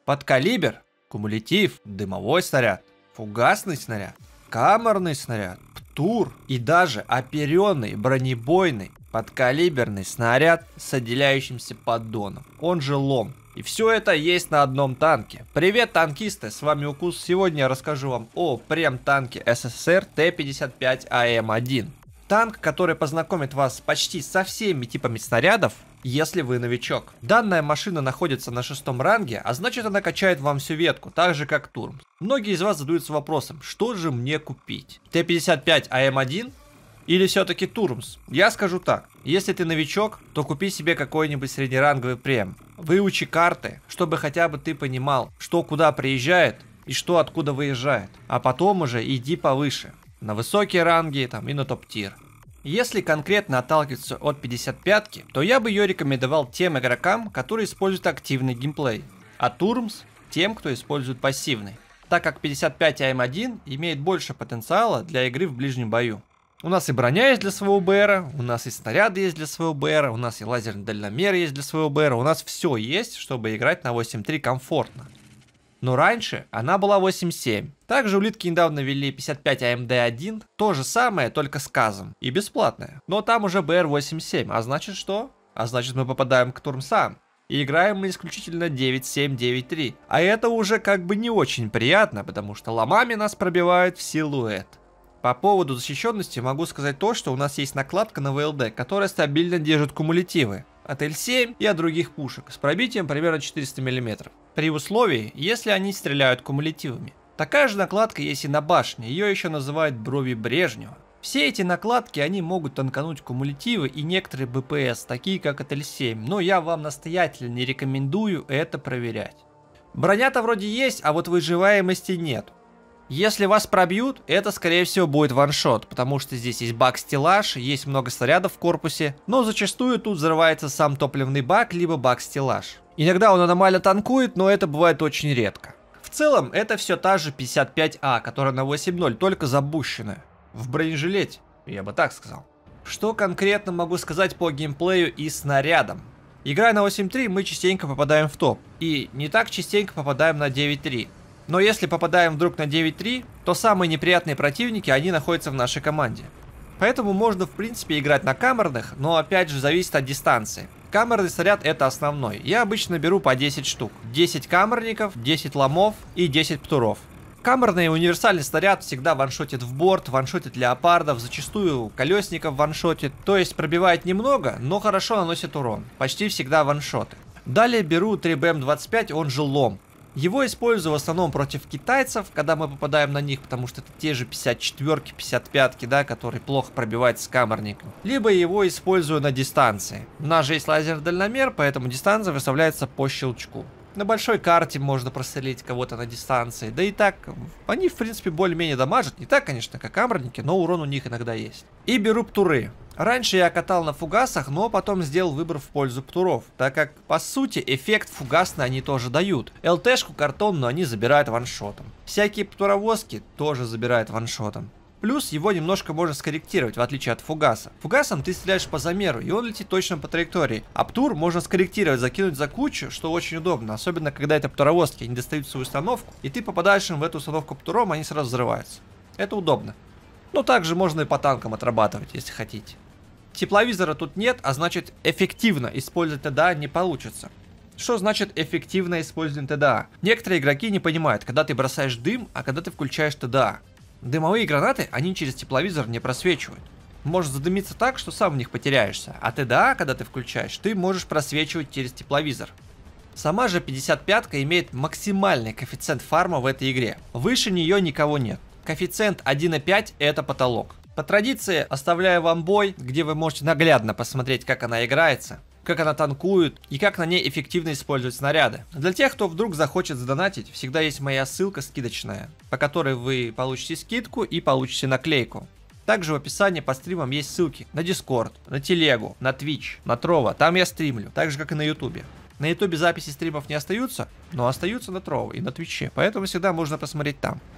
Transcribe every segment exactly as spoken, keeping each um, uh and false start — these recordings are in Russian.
подкалибер, кумулятив, дымовой снаряд, фугасный снаряд, камерный снаряд, птур и даже оперенный бронебойный подкалиберный снаряд с отделяющимся поддоном, он же лом. И все это есть на одном танке. Привет, танкисты, с вами Укус. Сегодня я расскажу вам о прем-танке СССР Т пятьдесят пять А М один. Танк, который познакомит вас почти со всеми типами снарядов, если вы новичок. Данная машина находится на шестом ранге, а значит она качает вам всю ветку, так же как Турмс. Многие из вас задаются вопросом, что же мне купить? Т пятьдесят пять А М один? Или все-таки Турмс? Я скажу так, если ты новичок, то купи себе какой-нибудь среднеранговый прем. Выучи карты, чтобы хотя бы ты понимал, что куда приезжает и что откуда выезжает. А потом уже иди повыше, на высокие ранги там, и на топ-тир. Если конкретно отталкиваться от пятьдесят пятки, то я бы ее рекомендовал тем игрокам, которые используют активный геймплей, а Турмс тем, кто использует пассивный, так как пятьдесят пять А М один имеет больше потенциала для игры в ближнем бою. У нас и броня есть для своего Б Р, у нас и снаряды есть для своего Б Р, у нас и лазерный дальномер есть для своего Б Р, у нас все есть, чтобы играть на восемь три комфортно. Но раньше она была восемь семь. Также улитки недавно ввели пятьдесят пять А М Д один, то же самое, только с казом, и бесплатное. Но там уже Б Р восемь семь, а значит что? А значит мы попадаем к Турмсам. И играем мы исключительно девять семь девять три. А это уже как бы не очень приятно, потому что ломами нас пробивают в силуэт. По поводу защищенности могу сказать то, что у нас есть накладка на В Л Д, которая стабильно держит кумулятивы от Л семь и от других пушек с пробитием примерно четыреста миллиметров. При условии, если они стреляют кумулятивами. Такая же накладка есть и на башне, ее еще называют брови Брежнева. Все эти накладки, они могут танкануть кумулятивы и некоторые Б П С, такие как от Л семь, но я вам настоятельно не рекомендую это проверять. Броня-то вроде есть, а вот выживаемости нет. Если вас пробьют, это скорее всего будет ваншот, потому что здесь есть бак-стеллаж, есть много снарядов в корпусе, но зачастую тут взрывается сам топливный бак, либо бак-стеллаж. Иногда он аномально танкует, но это бывает очень редко. В целом, это все та же пятьдесят пять А, которая на восемь ноль, только забущенная. В бронежилете, я бы так сказал. Что конкретно могу сказать по геймплею и снарядам? Играя на восемь три, мы частенько попадаем в топ, и не так частенько попадаем на девять три. Но если попадаем вдруг на девять три, то самые неприятные противники, они находятся в нашей команде. Поэтому можно в принципе играть на камерных, но опять же зависит от дистанции. Камерный снаряд это основной. Я обычно беру по десять штук. десять камерников, десять ломов и десять птуров. Камерный универсальный снаряд всегда ваншотит в борт, ваншотит леопардов, зачастую колесников ваншотит. То есть пробивает немного, но хорошо наносит урон. Почти всегда ваншоты. Далее беру три Б М двадцать пять, он же лом. Его использую в основном против китайцев, когда мы попадаем на них, потому что это те же пятьдесят четвёрки, пятьдесят пятки, да, которые плохо пробиваются с камерником. Либо его использую на дистанции. У нас же есть лазерный дальномер, поэтому дистанция выставляется по щелчку. На большой карте можно прострелить кого-то на дистанции, да и так, они в принципе более-менее дамажат, не так, конечно, как камерники, но урон у них иногда есть. И беру птуры. Раньше я катал на фугасах, но потом сделал выбор в пользу птуров, так как, по сути, эффект фугасный они тоже дают. Эл Тэ-шку картонную они забирают ваншотом. Всякие птуровозки тоже забирают ваншотом. Плюс его немножко можно скорректировать, в отличие от фугаса. Фугасом ты стреляешь по замеру, и он летит точно по траектории. А птур можно скорректировать, закинуть за кучу, что очень удобно. Особенно, когда это птуровозки, они достают свою установку, и ты попадаешь им в эту установку птуром, они сразу взрываются. Это удобно. Но также можно и по танкам отрабатывать, если хотите. Тепловизора тут нет, а значит эффективно использовать Т Д А не получится. Что значит эффективно использовать Т Д А? Некоторые игроки не понимают, когда ты бросаешь дым, а когда ты включаешь Т Д А. Дымовые гранаты, они через тепловизор не просвечивают. Может задымиться так, что сам в них потеряешься, а Т Д А, когда ты включаешь, ты можешь просвечивать через тепловизор. Сама же пятьдесят пятка имеет максимальный коэффициент фарма в этой игре. Выше нее никого нет. Коэффициент один и пять это потолок. По традиции оставляю вам бой, где вы можете наглядно посмотреть, как она играется, как она танкует и как на ней эффективно использовать снаряды. Для тех, кто вдруг захочет задонатить, всегда есть моя ссылка скидочная, по которой вы получите скидку и получите наклейку. Также в описании под стримом есть ссылки на Discord, на Телегу, на Twitch, на Trovo, там я стримлю, так же как и на Ютубе. На Ютубе записи стримов не остаются, но остаются на Trovo и на Твиче, поэтому всегда можно посмотреть там.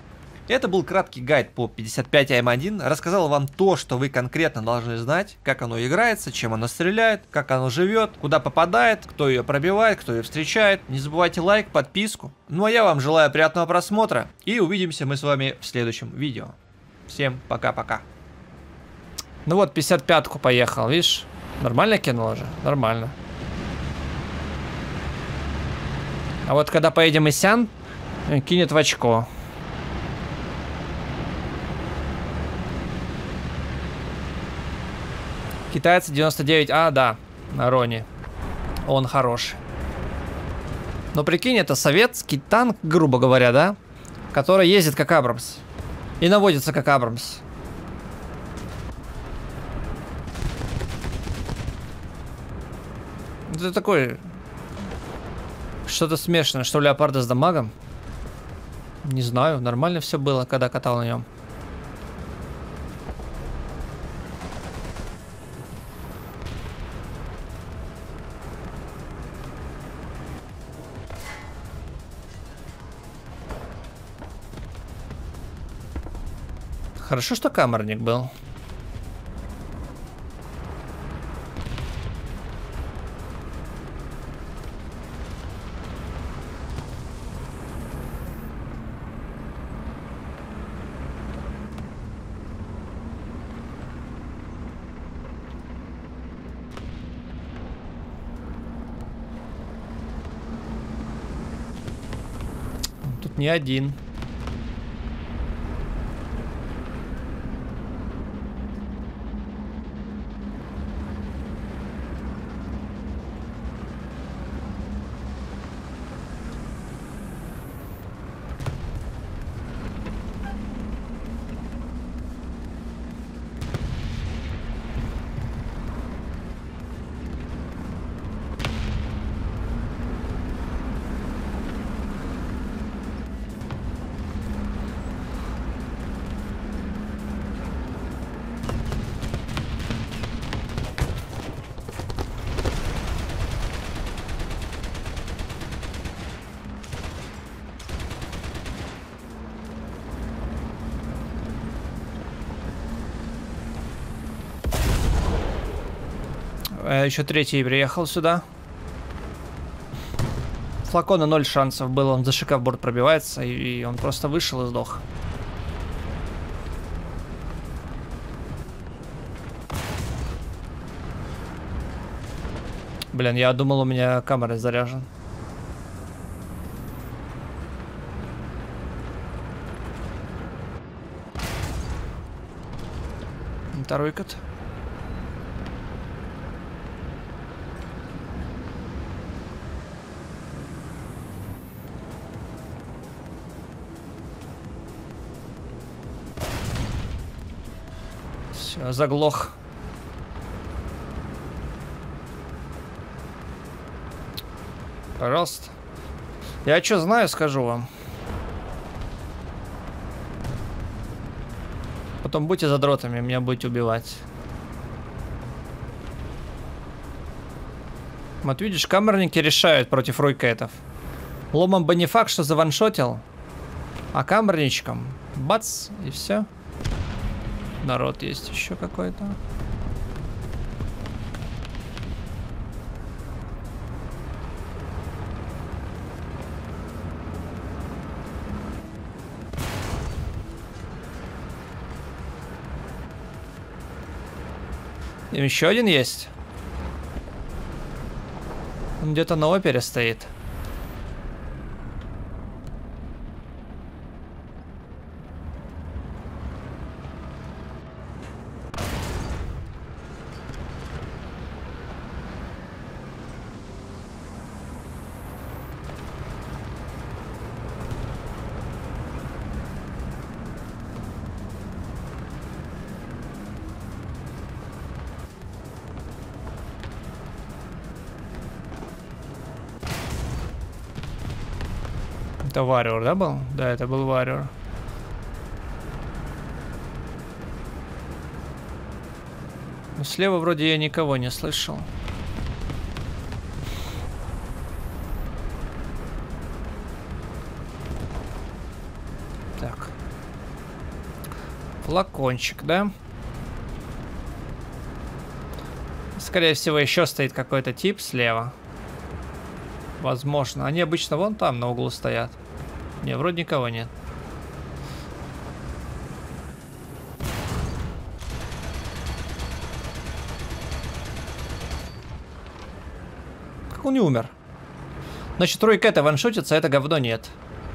Это был краткий гайд по пятьдесят пять А М один. Рассказал вам то, что вы конкретно должны знать, как оно играется, чем оно стреляет, как оно живет, куда попадает, кто ее пробивает, кто ее встречает. Не забывайте лайк, подписку. Ну а я вам желаю приятного просмотра и увидимся мы с вами в следующем видео. Всем пока-пока. Ну вот, пятьдесят пятку поехал, видишь? Нормально кинул уже? Нормально. А вот когда поедем Исян, кинет в очко. Китайцы девяносто девять А, да, на Роне. Он хороший. Но прикинь, это советский танк, грубо говоря, да? Который ездит как Абрамс. И наводится как Абрамс. Это такой... Что-то смешанное, что Леопарда с дамагом. Не знаю, нормально все было, когда катал на нем. Хорошо, что камерник был. Тут не один. Еще третий приехал сюда. Флакона ноль шансов было, он за шикафборд пробивается, и он просто вышел и сдох. Блин, я думал, у меня камера заряжен. Второй кат. Все, заглох. Пожалуйста. Я что знаю, скажу вам. Потом будьте задротами, меня будете убивать. Вот видишь, камерники решают против ройкетов. Ломом бы не факт, что заваншотил, а камерничком бац, и все. Народ есть еще какой-то. И еще один есть. Он где-то на опере стоит. Это Warrior, да, был? Да, это был Warrior. Но слева вроде я никого не слышал. Так. Флакончик, да? Скорее всего, еще стоит какой-то тип слева. Возможно. Они обычно вон там на углу стоят. Не, вроде никого нет. Как он не умер? Значит, тройка это ваншотится, а это говно нет.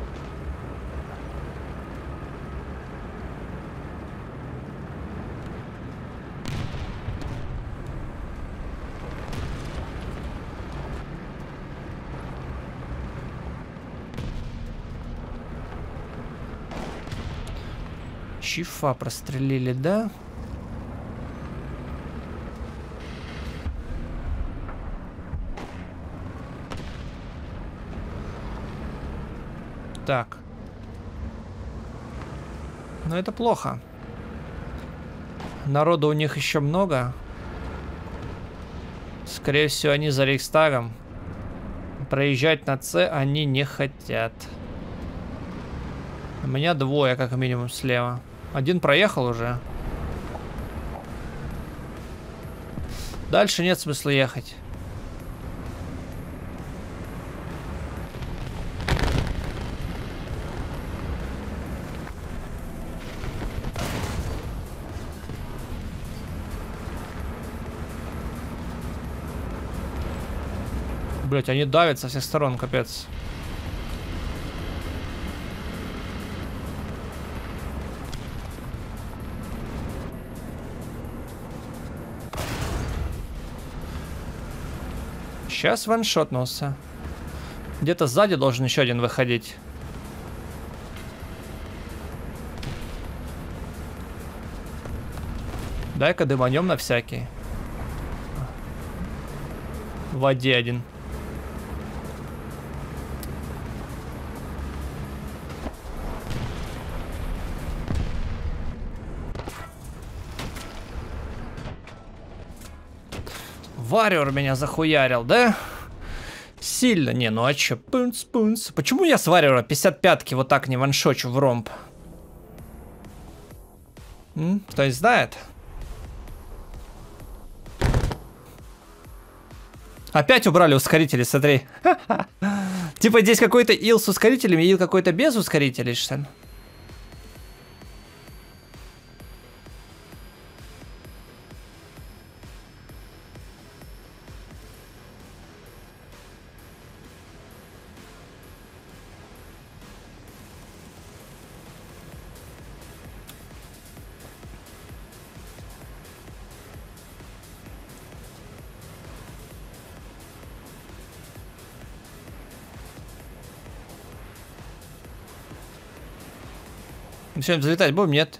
Чифа прострелили, да? Так. Но это плохо. Народу у них еще много. Скорее всего, они за Рейхстагом. Проезжать на С они не хотят. У меня двое, как минимум, слева. Один проехал уже. Дальше нет смысла ехать. Блять, они давят со всех сторон, капец. Сейчас ваншотнулся. Где-то сзади должен еще один выходить. Дай-ка дыманем на всякий. В воде один. Варьер меня захуярил, да? Сильно. Не, ну а чё? Пунц, пунц. Почему я с Варьера пятьдесят пятки вот так не ваншочу в ромб? М? Кто-нибудь знает? Опять убрали ускорители, смотри. Типа здесь какой-то ил с ускорителями, ил какой-то без ускорителей, что ли? Сегодня залетать будем? Нет.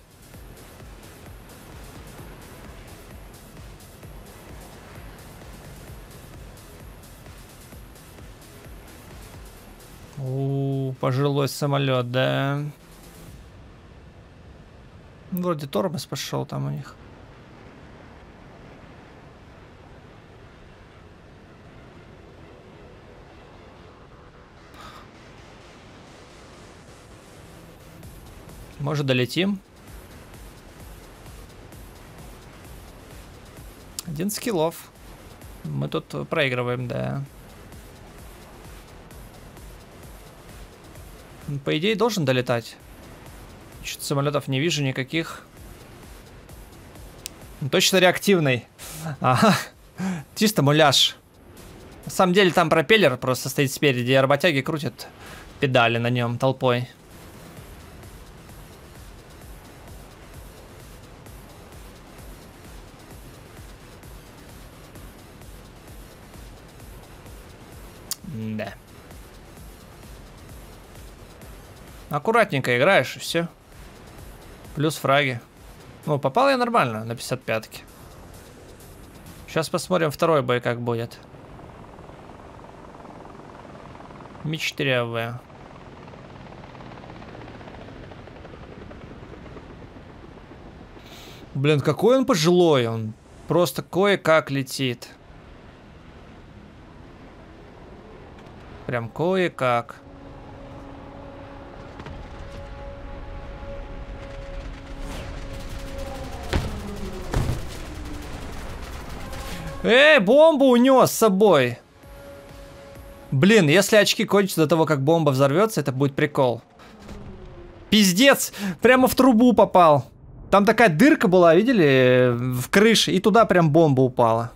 У, пожилой самолет, да. Вроде тормоз пошел там у них. Может, долетим? Один скиллов. Мы тут проигрываем, да. По идее, должен долетать. Что-то самолетов не вижу никаких. Точно реактивный. Ага. Чисто муляж. На самом деле, там пропеллер просто стоит спереди, и работяги крутят педали на нем толпой. Да. Аккуратненько играешь, и все. Плюс фраги. Ну, попал я нормально на пятьдесят пятки. Сейчас посмотрим второй бой, как будет. Ми четыре А В. Блин, какой он пожилой. Он просто кое-как летит. Прям кое-как. Эй, бомбу унес с собой. Блин, если очки кончатся до того, как бомба взорвется, это будет прикол. Пиздец, прямо в трубу попал. Там такая дырка была, видели, в крыше, и туда прям бомба упала.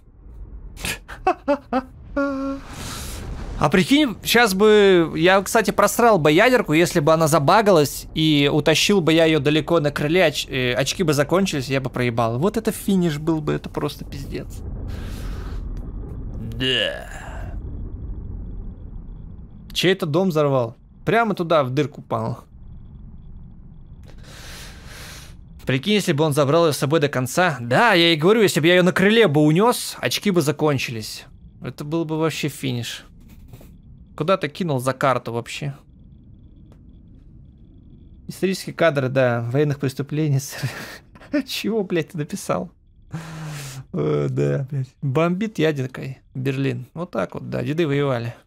А прикинь, сейчас бы... Я, кстати, просрал бы ядерку, если бы она забагалась, и утащил бы я ее далеко на крыле, оч... очки бы закончились, я бы проебал. Вот это финиш был бы, это просто пиздец. Да. Чей это дом взорвал? Прямо туда, в дырку упал. Прикинь, если бы он забрал ее с собой до конца. Да, я и говорю, если бы я ее на крыле бы унес, очки бы закончились. Это был бы вообще финиш. Куда ты кинул за карту вообще? Исторические кадры, да, военных преступлений. Чего, блядь, ты написал? О, да, блядь. Бомбит ядеркой Берлин. Вот так вот, да, деды воевали.